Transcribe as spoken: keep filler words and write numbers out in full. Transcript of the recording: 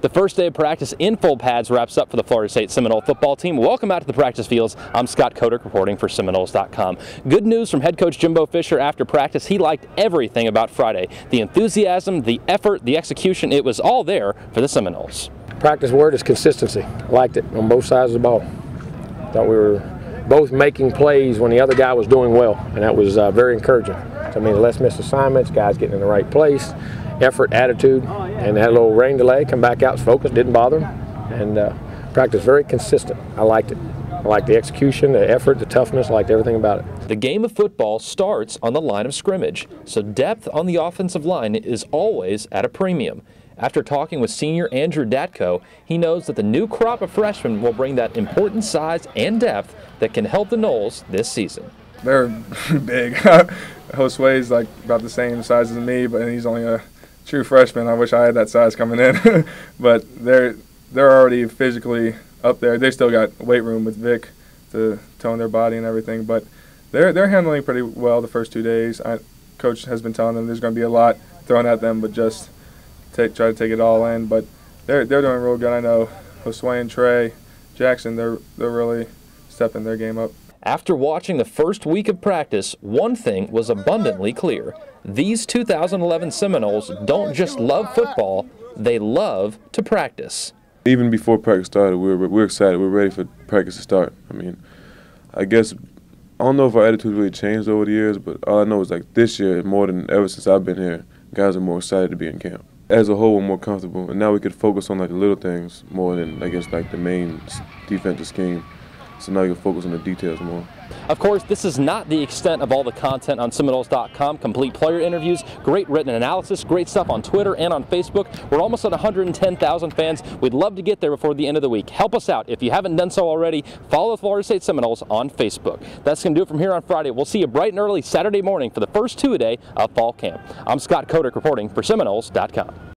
The first day of practice in full pads wraps up for the Florida State Seminole football team. Welcome out to the practice fields. I'm Scott Kodak reporting for Seminoles dot com. Good news from head coach Jimbo Fisher after practice. He liked everything about Friday. The enthusiasm, the effort, the execution, it was all there for the Seminoles. Practice word is consistency. I liked it on both sides of the ball. Thought we were both making plays when the other guy was doing well, and that was uh, very encouraging. So, I mean, less missed assignments, guys getting in the right place, effort, attitude, and had a little rain delay, come back out, focus, didn't bother them, and uh, practice very consistent. I liked it. I liked the execution, the effort, the toughness, I liked everything about it. The game of football starts on the line of scrimmage, so depth on the offensive line is always at a premium. After talking with senior Andrew Datko, he knows that the new crop of freshmen will bring that important size and depth that can help the Noles this season. They're big. Josue is like about the same size as me, but he's only a true freshman. I wish I had that size coming in. But they're they're already physically up there. They still got weight room with Vic to tone their body and everything, but they're they're handling pretty well the first two days. I, Coach has been telling them there's going to be a lot thrown at them, but just Take, try to take it all in, but they're they're doing real good. I know Josue and Trey Jackson, they're they're really stepping their game up. After watching the first week of practice, one thing was abundantly clear: these two thousand eleven Seminoles don't just love football; they love to practice. Even before practice started, we were we we're excited. We're ready for practice to start. I mean, I guess I don't know if our attitude really changed over the years, but all I know is like this year, more than ever since I've been here, guys are more excited to be in camp. As a whole, we're more comfortable, and now we could focus on like the little things more than I guess like the main defensive scheme. So now you can focus on the details more. Of course, this is not the extent of all the content on Seminoles dot com. Complete player interviews, great written analysis, great stuff on Twitter and on Facebook. We're almost at one hundred ten thousand fans. We'd love to get there before the end of the week. Help us out. If you haven't done so already, follow the Florida State Seminoles on Facebook. That's going to do it from here on Friday. We'll see you bright and early Saturday morning for the first two-a-day of fall camp. I'm Scott Kodak reporting for Seminoles dot com.